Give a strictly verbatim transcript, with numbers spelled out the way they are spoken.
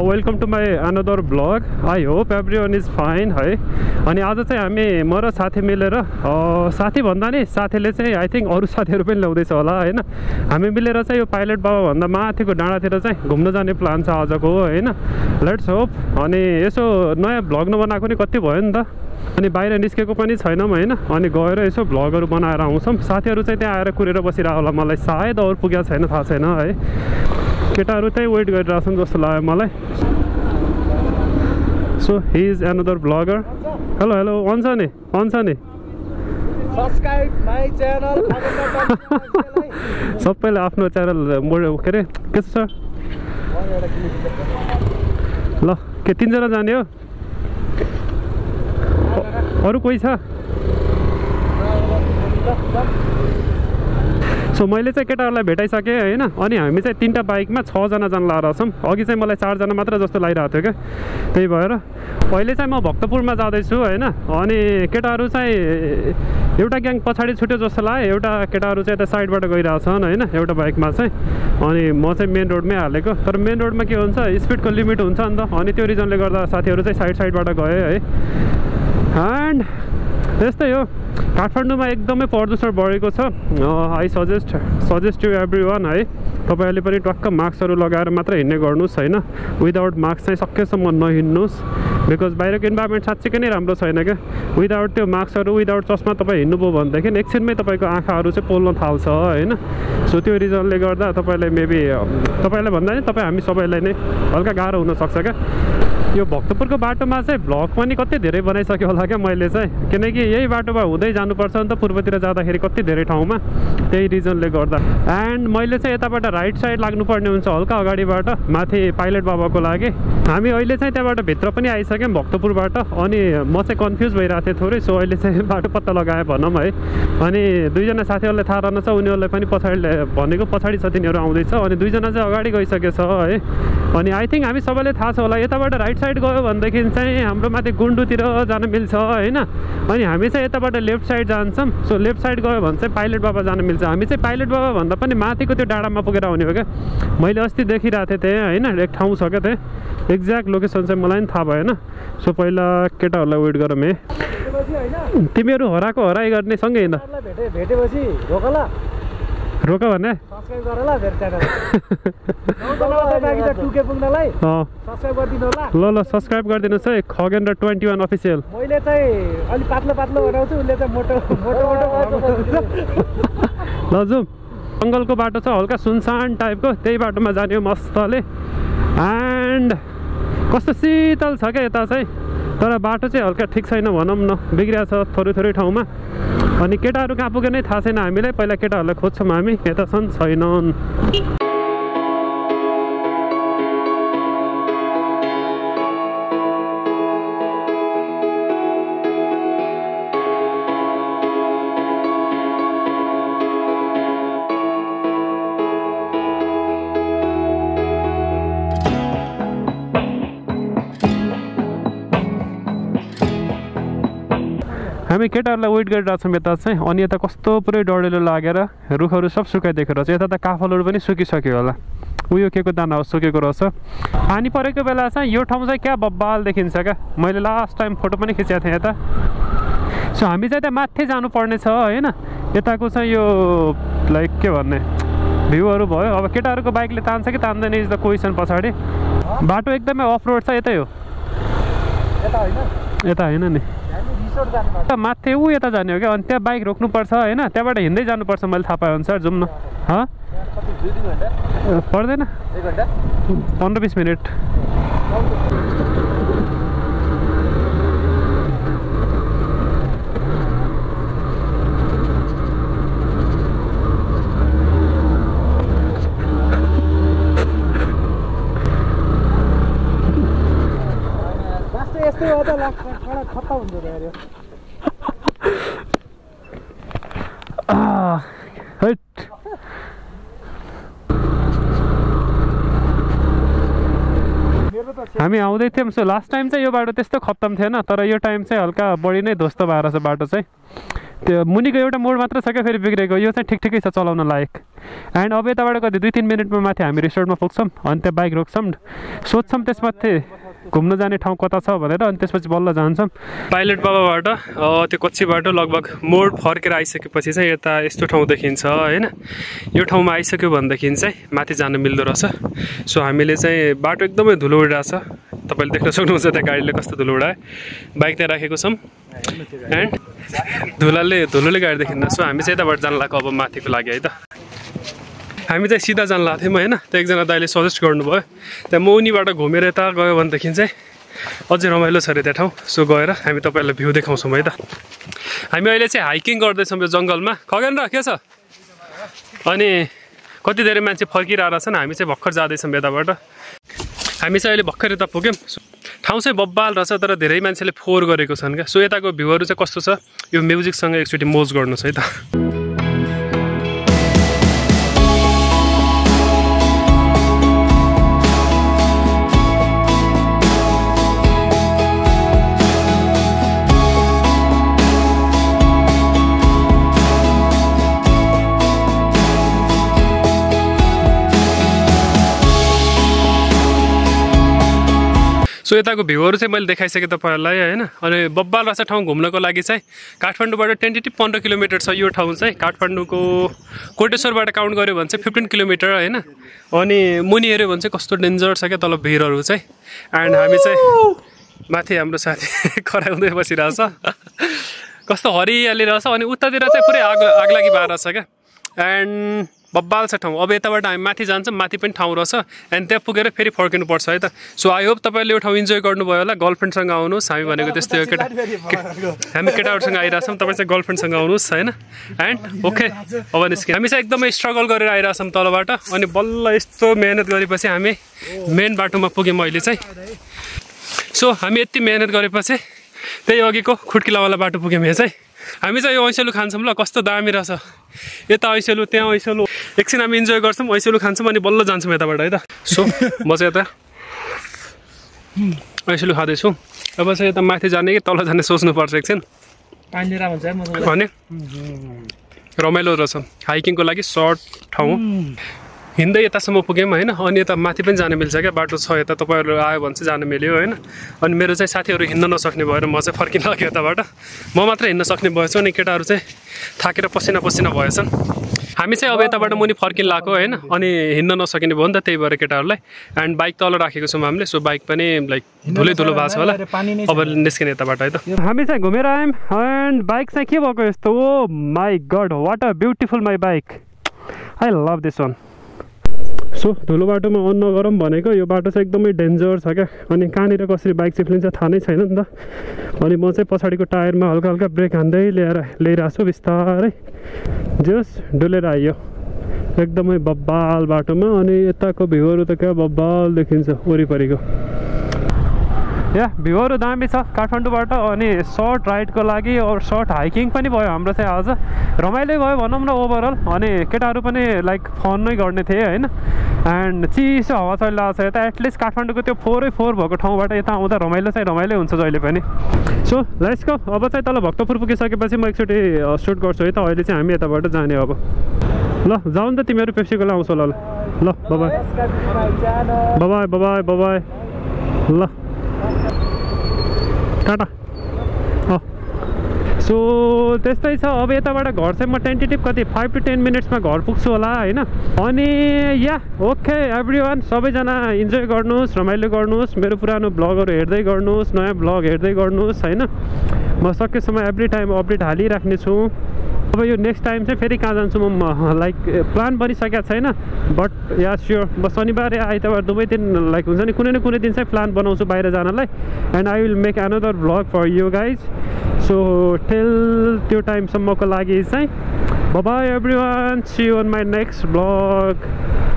Welcome to my another blog. I hope everyone is fine है। अनि आज चाहिँ हामी म र साथी मिलेर साथी भन्दा नि साथीले चाहिँ आई थिङ्क अरू साथीहरू पनि ल्याउँदैछ होला होइन, हामी मिलेर चाहिँ यो पाइलट बाबाभन्दा माथिको डाँडातिर चाहिँ घुम्न जाने प्लान छ आजको होइन। Let's hope. अनि यसो नयाँ भ्लग नबनाएको नि कति भयो नि त, अनि बाहिर निस्केको पनि छैनौँ होइन, अनि गएर यसो भ्लगहरू बनाएर आउँछौँ। साथीहरू चाहिँ त्यहाँ आएर कुरेर बसिरह होला, मलाई सायद अरू पुगेको छैन थाहा छैन है। केटाहरू त्यही वेट गरिरहेछन् जस्तो लाग्यो मलाई। So he is another blogger. Hello hello अन्छ नि अन्छ नि सब्सक्राइब माई च्यानल। सबैले आफ्नो च्यानल के अरे के छ सर? ल के तिनजना जाने हो? अरू कोही छ? सो मैले चाहिँ केटाहरूलाई भेटाइसकेँ होइन। अनि हामी चाहिँ तिनवटा बाइकमा छजना जान लाएर छौँ। अघि चाहिँ मलाई चारजना मात्र जस्तो लागिरहेको थियो क्या, त्यही भएर अहिले चाहिँ म भक्तपुरमा जाँदैछु होइन। अनि केटाहरू चाहिँ एउटा ग्याङ पछाडि छुट्यो जस्तो लाग्यो, एउटा केटाहरू चाहिँ यता साइडबाट गइरहेछन् होइन, एउटा बाइकमा चाहिँ। अनि म चाहिँ मेन रोडमै हालेको, तर मेन रोडमा के हुन्छ स्पिडको लिमिट हुन्छ नि त, अनि त्यो रिजनले गर्दा साथीहरू चाहिँ साइड साइडबाट गए है। एन्ड त्यस्तै हो, काठमाडौँमा एकदमै प्रदूषण बढेको छ। I suggest suggest to everyone है, तपाईँहरूले पनि टक्क मास्कहरू लगाएर मात्र हिँड्ने गर्नुहोस् होइन। विदाउट मास्क चाहिँ सकेसम्म नहिँड्नुहोस्, बिकज बाहिरको इन्भाइरोमेन्ट साँच्चीकै नै राम्रो छैन क्या। विदाउट त्यो मास्कहरू विदाउट चस्मा तपाईँ हिँड्नुभयो भनेदेखि एकछिनमै तपाईँको आँखाहरू चाहिँ पोल्न थाल्छ होइन। सो त्यो रिजनले गर्दा तपाईँलाई मेबी तपाईँलाई भन्दा नि तपाईँ हामी सबैलाई नै हल्का गाह्रो हुनसक्छ क्या। यो भक्तपुरको बाटोमा चाहिँ भ्लग पनि कति धेरै बनाइसक्यो होला क्या मैले चाहिँ, किनकि यही बाटोमा हुँदै जानुपर्छ नि त पूर्वतिर जाँदाखेरि कति धेरै ठाउँमा, त्यही रिजनले गर्दा। एन्ड मैले चाहिँ यताबाट राइट साइड लाग्नुपर्ने हुन्छ हल्का अगाडिबाट माथि पाइलट बाबाको लागि। हामी अहिले चाहिँ त्यहाँबाट भित्र पनि आइसक्यौँ भक्तपुरबाट। अनि म चाहिँ कन्फ्युज भइरहेको थिएँ थोरै, सो अहिले चाहिँ बाटो पत्ता लगाएँ भनौँ है। अनि दुईजना साथीहरूलाई थाहा रहन्छ, उनीहरूलाई पनि पछाडि भनेको पछाडि छ तिनीहरू आउँदैछ, अनि दुईजना चाहिँ अगाडि गइसकेछ है। अनि आई थिङ्क हामी सबैले थाहा छ होला, यताबाट राइट साइड गयो भनेदेखि चाहिँ हाम्रो माथि गुन्डुतिर जान मिल्छ होइन। अनि हामी चाहिँ यताबाट लेफ्ट साइड जान्छौँ। सो लेफ्ट साइड गयो भने चाहिँ पाइलट बाबा जान मिल्छ। हामी चाहिँ पाइलट बाबा भन्दा पनि माथिको त्यो डाँडामा पुगेर आउने हो क्या। मैले अस्ति देखिरहेको थिएँ त्यहाँ होइन, एक ठाउँ छ क्या त्यहाँ, एक्ज्याक्ट लोकेसन चाहिँ मलाई पनि थाहा भएन। सो पहिला केटाहरूलाई वेट गरौँ है। तिमीहरू हराएको हराइ गर्ने सँगै हिँड भेटेपछि रोकला रोक भने सब्स्क्राइब गर ल मेरो च्यानल। बाँकी छ टु के पुग्नलाई सब्स्क्राइब गरिदिनु होला। ल ल सब्स्क्राइब गरिदिनुहोस् है, खगेन्द्र ट्वेन्टी वान अफिसियल। मैले चाहिँ अलिक पातलो पातलो बनाउँछु, उसले चाहिँ मोटो मोटो मोटो। ल जाउँ। जङ्गलको बाटो छ हल्का सुनसान टाइपको, त्यही बाटोमा जाने हो मस्तले। एन्ड कस्तो शीतल छ क्या यता चाहिँ, तर बाटो चाहिँ हल्का ठिक छैन भनौँ न, बिग्रिएको छ थोरै थोरै ठाउँमा। अनि केटाहरू कहाँ पुग्यो नै थाहा छैन हामीलाई, पहिला केटाहरूलाई खोज्छौँ हामी, यता छन् छैनन्। हामी केटाहरूलाई वेट गरिरहेको छौँ यता चाहिँ। अनि यता कस्तो पुरै डढेलो लागेर रुखहरू सब सुकाइदिएको रहेछ, यता त काफलहरू पनि सुकिसक्यो होला। उयो के को दाना हो सुकेको रहेछ। पानी परेको बेला चाहिँ यो ठाउँ चाहिँ क्या बब्बाल देखिन्छ क्या, मैले लास्ट टाइम फोटो पनि खिचेको थिएँ यता। सो हामी चाहिँ त्यहाँ माथि जानुपर्ने छ होइन। यताको चाहिँ यो लाइक के भन्ने भ्यूहरू भयो। अब केटाहरूको बाइकले तान्छ कि तान्दैन इज द क्वेसन। पछाडि बाटो एकदमै अफ रोड छ, यतै हो यता होइन नि, माथि ऊ यता जाने हो क्या। अनि त्यहाँ बाइक रोक्नुपर्छ होइन, त्यहाँबाट हिँड्दै जानुपर्छ मैले थाहा पाएँ अनुसार। जाउँ न। हँ पर्दैन, पन्ध्र बिस मिनट। यस्तो हो त खत्ता हुन्छ त। हामी आउँदै थियौँ। सो लास्ट टाइम चाहिँ यो बाटो त्यस्तो खत्तम थिएन, तर यो टाइम चाहिँ हल्का बढी नै ध्वस्त भएर छ बाटो चाहिँ। त्यो मुनिको एउटा मोड मात्र छ क्या फेरि बिग्रेको, यो चाहिँ ठिक ठिकै छ चलाउन लायक। एन्ड अब यताबाट कति दुई तिन मिनटमा माथि हामी रिसोर्टमा पुग्छौँ, अनि त्यहाँ बाइक रोक्छौँ, सोध्छौँ त्यसमाथि घुम्न जाने ठाउँ कता छ भनेर, अनि त्यसपछि बल्ल जान्छौँ। पाइलट बाबाबाट त्यो कच्ची बाटो लगभग मोड फर्केर आइसकेपछि चाहिँ यता यस्तो ठाउँ देखिन्छ होइन। यो ठाउँमा आइसक्यो भनेदेखि चाहिँ माथि जान मिल्दो रहेछ। सो हामीले चाहिँ बाटो एकदमै धुलो उडिरहेछ, तपाईँले देख्न सक्नुहुन्छ त्यहाँ गाडीले कस्तो धुलो उडायो। बाइक त्यहाँ राखेको छौँ एन्ड धुलाले धुलोले गाडी देखिन्न। सो हामी चाहिँ यताबाट जान लाग्यो अब माथिको लागि है त। हामी चाहिँ सिधा जान लाग्थ्यौँ होइन, त्यो एकजना दाइले सजेस्ट गर्नुभयो त्यहाँ मौनीबाट घुमेर यता गयो भनेदेखि चाहिँ अझै रमाइलो छ अरे त्यहाँ ठाउँ। सो गएर हामी तपाईँहरूलाई भ्यू देखाउँछौँ है त। हामी अहिले चाहिँ हाइकिङ गर्दैछौँ यो जङ्गलमा। खगेन र के छ? अनि कति धेरै मान्छे फर्किरहेको छन्, हामी चाहिँ भर्खर जाँदैछौँ यताबाट। हामी चाहिँ अहिले भर्खर यता पुग्यौँ। ठाउँ चाहिँ बब्बाल रहेछ तर धेरै मान्छेले फोहोर गरेको छन् क्या। सो यताको भ्यूहरू चाहिँ कस्तो छ यो म्युजिकसँग एकचोटि मोज गर्नुहोस् है त। सो यताको भ्यूहरू चाहिँ मैले देखाइसकेँ तपाईँहरूलाई होइन। अनि बब्बाल रहेछ ठाउँ घुम्नको लागि चाहिँ। काठमाडौँबाट टेन्टेटिभ पन्ध्र किलोमिटर छ यो ठाउँ चाहिँ। काठमाडौँको कोटेश्वरबाट काउन्ट गऱ्यो भने चाहिँ फिफ्टिन किलोमिटर होइन। अनि मुनि हेऱ्यो भने चाहिँ कस्तो डेन्जर छ क्या तल भिरहरू चाहिँ। एन्ड हामी चाहिँ माथि हाम्रो साथी कराउँदै बसिरहेछ, कस्तो हरियाली रहेछ। अनि उतातिर चाहिँ पुरै आग आगलागी भएर रहेछ क्या। एन्ड बब्बाल छ ठाउँ। अब यताबाट हामी माथि जान्छौँ, माथि पनि ठाउँ रहेछ एन्ड त्यहाँ पुगेर फेरि फर्किनुपर्छ है त। सो आई होप तपाईँले यो ठाउँ इन्जोय गर्नुभयो होला। गर्लफ्रेन्डसँग आउनुहोस्, हामी भनेको त्यस्तै हो केटा हामी केटाहरूसँग आइरहेछौँ, तपाईँ चाहिँ गर्लफ्रेन्डसँग आउनुहोस् होइन। एन्ड ओके अब निस्क्यौँ। हामी चाहिँ एकदमै स्ट्रगल गरेर आइरहेछौँ तलबाट। अनि बल्ल यस्तो मेहनत गरेपछि हामी मेन बाटोमा पुग्यौँ अहिले चाहिँ। सो हामी यति मेहनत गरेपछि त्यही अघिको खुड्किलावाला बाटो पुग्यौँ यहाँ चाहिँ। हामी चाहिँ यो ऐसेलु खान्छौँ ल, कस्तो दामी रहेछ। यता ऐसेलु त्यहाँ ऐसेलु, एकछिन हामी इन्जोय गर्छौँ, ऐसेलु खान्छौँ अनि बल्ल जान्छौँ यताबाट है त। सो म चाहिँ यता ऐसेलु खाँदैछु। अब चाहिँ यता माथि जाने कि तल जाने सोच्नुपर्छ एकछिन। भने रमाइलो रहेछ हाइकिङको लागि सर्ट ठाउँ। हिँड्दै यतासम्म पुग्यौँ होइन। अनि यता माथि पनि जान मिल्छ क्या, बाटो छ यता। तपाईँहरू आयो भने चाहिँ जान मिल्यो होइन। अनि मेरो चाहिँ साथीहरू हिँड्न नसक्ने भएर म चाहिँ फर्किन लाग्यो यताबाट। म मात्र हिँड्न सक्ने भएछु अनि केटाहरू चाहिँ थाकेर पसिना पसिना भएछन्। हामी चाहिँ अब यताबाट मुनि फर्किन लाग्यो होइन। अनि हिँड्न नसकिने भयो नि त, त्यही भएर केटाहरूलाई। एन्ड बाइक तल राखेको छौँ हामीले। सो बाइक पनि लाइक धुलै धुलो भएको छ होला। अब निस्किने यताबाट है त। हामी चाहिँ घुमेर आयौँ एन्ड बाइक चाहिँ के भएको यस्तो, oh my God what a beautiful my bike, I love this one. So धुलो बाटोमा अन नगरौँ भनेको, यो बाटो चाहिँ एकदमै डेन्जर छ क्या। अनि कहाँनिर कसरी बाइक चिप्लिन्छ थाहा नै छैन नि त। अनि म चाहिँ पछाडिको टायरमा हल्का हल्का ब्रेक हान्दै ल्याएर ल्याइरहेको छु बिस्तारै, जस डुलेर आइयो एकदमै बब्बाल बाटोमा। अनि यताको भ्यूहरू त क्या बब्बाल देखिन्छ वरिपरिको। या भ्यूहरू दामी छ काठमाडौँबाट। अनि सर्ट राइडको लागि और सर्ट हाइकिङ पनि भयो हाम्रो चाहिँ आज। रमाइलो भयो भनौँ न ओभरअल। अनि केटाहरू पनि लाइक फन नै गर्ने थिए होइन। एन्ड चिसो हावा चलिरहेको छ यता। एटलिस्ट काठमाडौँको त्यो फोरै फोर भएको ठाउँबाट यता आउँदा रमाइलो चाहिँ रमाइलो हुन्छ जहिले पनि। So let's go. अब चाहिँ तल भक्तपुर पुगिसकेपछि म एकचोटि सुट गर्छु है त। अहिले चाहिँ हामी यताबाट जाने अब। ल जाऊ नि त, तिमीहरू पेप्सीको आउँछ ल। ल बाबाई बाबाई बाबाई बाबाई ल टाटा। अँ सो त्यस्तै छ। अब यताबाट घर चाहिँ म टेन्टेटिभ कति फाइभ टु टेन मिनट्समा घर पुग्छु होला होइन। अनि या ओके एभ्री वान, सबैजना इन्जोय गर्नुहोस्, रमाइलो गर्नुहोस्, मेरो पुरानो ब्लगहरू हेर्दै गर्नुहोस्, नयाँ ब्लग हेर्दै गर्नुहोस् होइन। म सकेसम्म एभ्री टाइम अपडेट हालिराख्ने छु। अब यो नेक्स्ट टाइम चाहिँ फेरि कहाँ जान्छु म, लाइक प्लान बनिसकेको छैन बट या स्योर म शनिबार या आइतबार दुवै दिन लाइक हुन्छ नि कुनै न कुनै दिन चाहिँ प्लान बनाउँछु बाहिर जानलाई। And I will make another vlog for you guys. So till त्यो टाइमसम्मको लागि चाहिँ bye bye everyone, see you on my next vlog.